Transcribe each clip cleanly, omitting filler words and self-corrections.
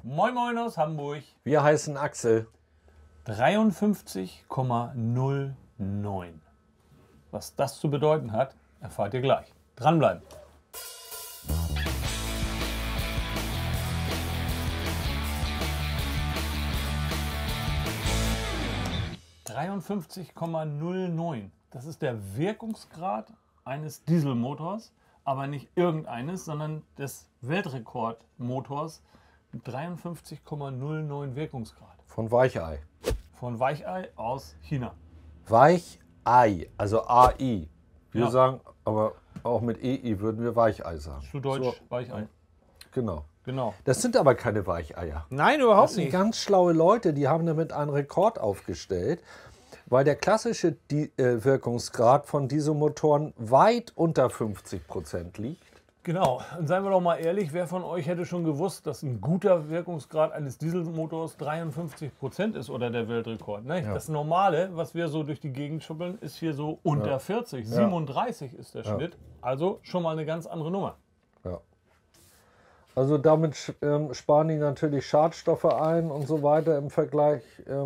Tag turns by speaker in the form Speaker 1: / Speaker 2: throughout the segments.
Speaker 1: Moin Moin aus Hamburg.
Speaker 2: Wir heißen Axel.
Speaker 1: 53,09. Was das zu bedeuten hat, erfahrt ihr gleich. Dranbleiben. (53,09). Das ist der Wirkungsgrad eines Dieselmotors, aber nicht irgendeines, sondern des Weltrekordmotors mit 53,09 Wirkungsgrad.
Speaker 2: Von Weichei.
Speaker 1: Von Weichei aus China.
Speaker 2: Weichei, also AI. Wir
Speaker 1: Ja.
Speaker 2: sagen, aber auch mit EI würden wir Weichei sagen.
Speaker 1: Zu Deutsch
Speaker 2: So,
Speaker 1: Weichei.
Speaker 2: genau.
Speaker 1: Genau.
Speaker 2: Das sind aber keine Weicheier.
Speaker 1: Nein,
Speaker 2: Das
Speaker 1: überhaupt
Speaker 2: sind
Speaker 1: nicht.
Speaker 2: ganz schlaue Leute, die haben damit einen Rekord aufgestellt, weil der klassische Wirkungsgrad von Dieselmotoren weit unter 50% liegt.
Speaker 1: Genau. Und seien wir doch mal ehrlich, wer von euch hätte schon gewusst, dass ein guter Wirkungsgrad eines Dieselmotors 53% ist oder der Weltrekord? Ne?
Speaker 2: Ja.
Speaker 1: Das Normale, was wir so durch die Gegend schuppeln, ist hier so unter 40. 37 ist der Schnitt. Also schon mal eine ganz andere Nummer.
Speaker 2: Ja. Also damit sparen die natürlich Schadstoffe ein und so weiter. Im Vergleich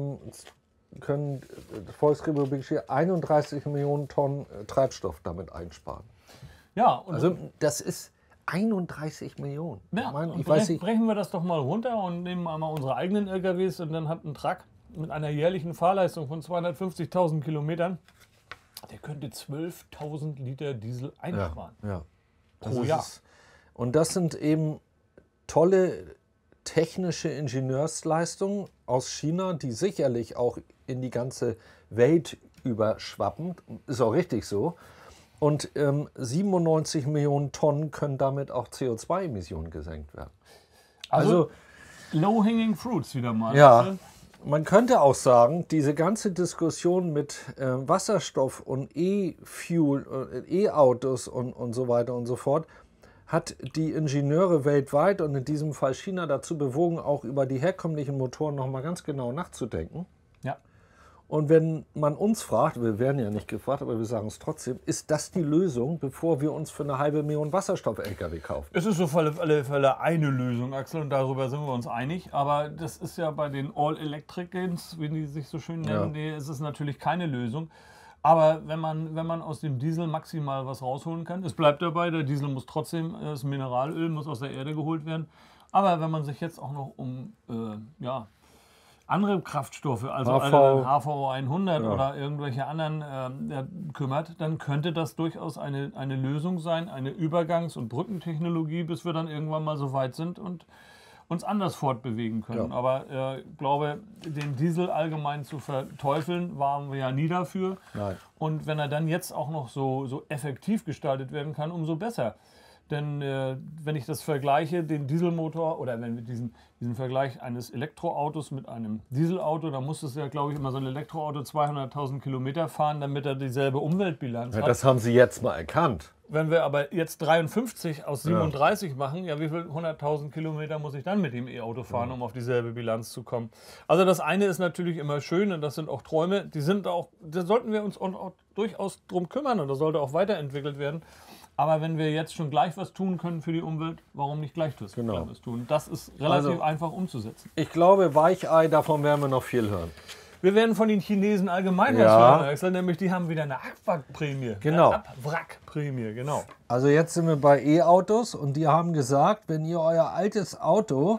Speaker 2: können Volksrepublik 31 Millionen Tonnen Treibstoff damit einsparen.
Speaker 1: Ja, und
Speaker 2: Also das ist 31 Millionen.
Speaker 1: ja,
Speaker 2: Ich meine,
Speaker 1: und
Speaker 2: ich weiß nicht,
Speaker 1: brechen wir das doch mal runter und nehmen einmal unsere eigenen LKWs und dann hat ein Truck mit einer jährlichen Fahrleistung von 250.000 Kilometern, der könnte 12.000 Liter Diesel einsparen.
Speaker 2: ja.
Speaker 1: Pro Jahr.
Speaker 2: Und das sind eben tolle technische Ingenieursleistungen aus China, die sicherlich auch in die ganze Welt überschwappen. Ist auch richtig so. Und 97 Millionen Tonnen können damit auch CO2-Emissionen gesenkt werden.
Speaker 1: Also low-hanging fruits wieder mal.
Speaker 2: Ja, man könnte auch sagen, diese ganze Diskussion mit Wasserstoff und E-Fuel, E-Autos und so weiter und so fort, hat die Ingenieure weltweit und in diesem Fall China dazu bewogen, auch über die herkömmlichen Motoren nochmal ganz genau nachzudenken.
Speaker 1: Ja.
Speaker 2: Und wenn man uns fragt, wir werden ja nicht gefragt, aber wir sagen es trotzdem, ist das die Lösung, bevor wir uns für eine halbe Million Wasserstoff-LKW kaufen?
Speaker 1: Es ist auf alle Fälle eine Lösung, Axel, und darüber sind wir uns einig. Aber das ist ja bei den All-Electric-Gains, wie die sich so schön nennen, ist es natürlich keine Lösung. Aber wenn man aus dem Diesel maximal was rausholen kann, es bleibt dabei, der Diesel muss trotzdem, das Mineralöl muss aus der Erde geholt werden. Aber wenn man sich jetzt auch noch um andere Kraftstoffe, also HVO 100 oder irgendwelche anderen kümmert, dann könnte das durchaus eine Lösung sein, eine Übergangs- und Brückentechnologie, bis wir dann irgendwann mal so weit sind und uns anders fortbewegen können.
Speaker 2: Ja.
Speaker 1: Aber ich glaube, den Diesel allgemein zu verteufeln, waren wir ja nie dafür.
Speaker 2: Nein.
Speaker 1: Und wenn er dann jetzt auch noch so effektiv gestaltet werden kann, umso besser. Denn wenn ich das vergleiche, den Dieselmotor, oder wenn wir diesen Vergleich eines Elektroautos mit einem Dieselauto, dann muss es ja, glaube ich, immer so ein Elektroauto 200.000 Kilometer fahren, damit er dieselbe Umweltbilanz
Speaker 2: Ja,
Speaker 1: hat.
Speaker 2: das haben Sie jetzt mal erkannt.
Speaker 1: Wenn wir aber jetzt 53 aus 37 machen, ja, wie viel 100.000 Kilometer muss ich dann mit dem E-Auto fahren, um auf dieselbe Bilanz zu kommen? Also das eine ist natürlich immer schön und das sind auch Träume, da sollten wir uns auch durchaus drum kümmern und das sollte auch weiterentwickelt werden. Aber wenn wir jetzt schon gleich was tun können für die Umwelt, warum nicht gleich was tun? Das ist relativ einfach umzusetzen.
Speaker 2: Ich glaube, Weichei, davon werden wir noch viel hören.
Speaker 1: Wir werden von den Chinesen allgemein was hören, Axel, nämlich die haben wieder eine Abwrackprämie.
Speaker 2: Genau.
Speaker 1: Eine Abwrackprämie, genau.
Speaker 2: Also jetzt sind wir bei E-Autos und die haben gesagt, wenn ihr euer altes Auto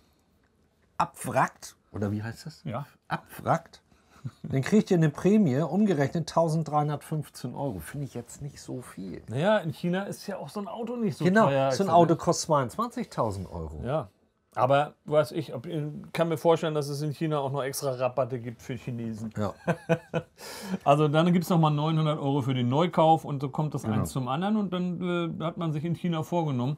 Speaker 2: abwrackt, oder wie heißt das?
Speaker 1: Ja.
Speaker 2: Abwrackt, dann kriegt ihr eine Prämie, umgerechnet 1.315 Euro. Finde ich jetzt nicht so viel.
Speaker 1: Naja, in China ist ja auch so ein Auto nicht so
Speaker 2: Genau,
Speaker 1: teuer.
Speaker 2: so ein
Speaker 1: Axel,
Speaker 2: Auto kostet 22.000 Euro.
Speaker 1: Ja, aber weiß ich, kann mir vorstellen, dass es in China auch noch extra Rabatte gibt für Chinesen.
Speaker 2: Ja.
Speaker 1: Also dann gibt es nochmal 900 Euro für den Neukauf und so kommt das eins zum anderen und dann hat man sich in China vorgenommen,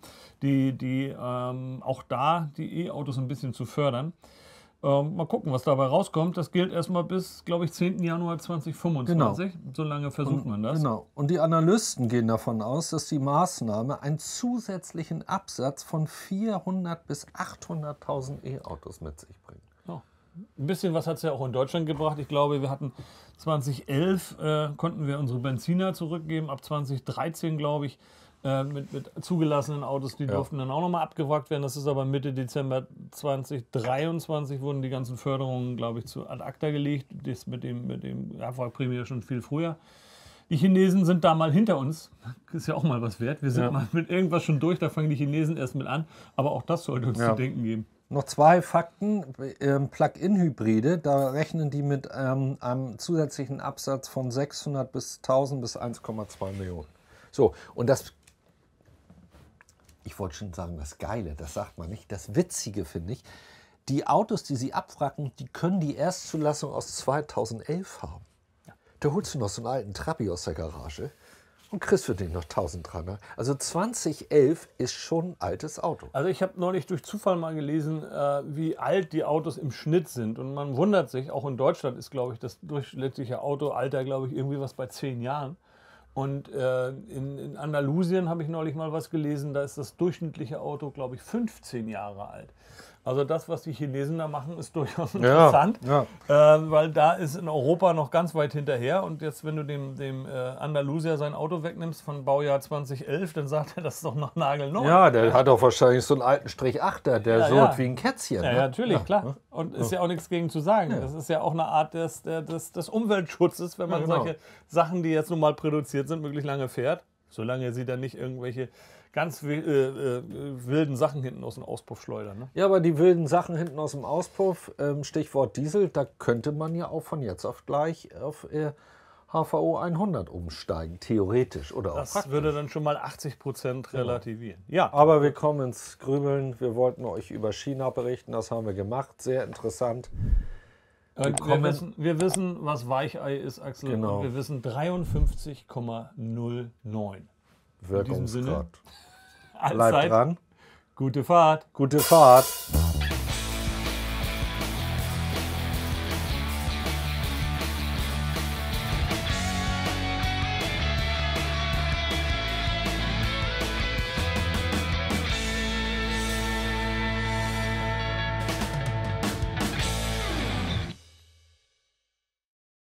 Speaker 1: auch da die E-Autos ein bisschen zu fördern. Mal gucken, was dabei rauskommt. Das gilt erstmal bis, glaube ich, 10. Januar 2025. Genau. So lange versucht man das.
Speaker 2: Genau. Und die Analysten gehen davon aus, dass die Maßnahme einen zusätzlichen Absatz von 400.000 bis 800.000 E-Autos mit sich bringt.
Speaker 1: Ja. Ein bisschen was hat es ja auch in Deutschland gebracht. Ich glaube, wir hatten 2011, konnten wir unsere Benziner zurückgeben. Ab 2013, glaube ich, mit zugelassenen Autos, die durften dann auch nochmal abgewrackt werden. Das ist aber Mitte Dezember 2023 wurden die ganzen Förderungen, glaube ich, zu ad acta gelegt. Das mit dem Abwrackprämie schon viel früher. Die Chinesen sind da mal hinter uns. Ist ja auch mal was wert. Wir sind mal mit irgendwas schon durch, da fangen die Chinesen erst mit an. Aber auch das sollte uns zu denken geben.
Speaker 2: Noch 2 Fakten. Plug-in-Hybride, da rechnen die mit einem zusätzlichen Absatz von 600 bis 1000 bis 1,2 Millionen. So, und das, ich wollte schon sagen, das Geile, das sagt man nicht. Das Witzige finde ich, die Autos, die sie abwracken, die können die Erstzulassung aus 2011 haben. Da holst du noch so einen alten Trabi aus der Garage und kriegst für den noch 1300. Also 2011 ist schon ein altes Auto.
Speaker 1: Also ich habe neulich durch Zufall mal gelesen, wie alt die Autos im Schnitt sind. Und man wundert sich, auch in Deutschland ist, glaube ich, das durchschnittliche Autoalter, glaube ich, irgendwie was bei 10 Jahren. Und in Andalusien habe ich neulich mal was gelesen, da ist das durchschnittliche Auto, glaube ich, 15 Jahre alt. Also das, was die Chinesen da machen, ist durchaus interessant, weil da ist in Europa noch ganz weit hinterher. Und jetzt, wenn du dem Andalusier sein Auto wegnimmst von Baujahr 2011, dann sagt er, das ist doch noch nagelneu.
Speaker 2: Ja, der hat doch wahrscheinlich so einen alten Strich-8er, der so wie ein Kätzchen.
Speaker 1: Ja,
Speaker 2: ne?
Speaker 1: natürlich, klar. Und ist ja auch nichts gegen zu sagen. Das ist ja auch eine Art des Umweltschutzes, wenn man solche Sachen, die jetzt nun mal produziert sind, möglichst lange fährt. Solange sie dann nicht irgendwelche ganz wilden Sachen hinten aus dem Auspuff schleudern. Ne?
Speaker 2: Ja, aber die wilden Sachen hinten aus dem Auspuff, Stichwort Diesel, da könnte man ja auch von jetzt auf gleich auf HVO 100 umsteigen, theoretisch oder auch
Speaker 1: Das
Speaker 2: praktisch.
Speaker 1: würde dann schon mal 80% relativieren. Ja.
Speaker 2: Aber wir kommen ins Grübeln. Wir wollten euch über China berichten, das haben wir gemacht. Sehr interessant.
Speaker 1: Wir wissen, was Weichei ist, Axel.
Speaker 2: Genau.
Speaker 1: Und wir wissen 53,09.
Speaker 2: Wirkungsgrad.
Speaker 1: Allzeit
Speaker 2: Bleibt dran.
Speaker 1: gute Fahrt.
Speaker 2: Gute Fahrt.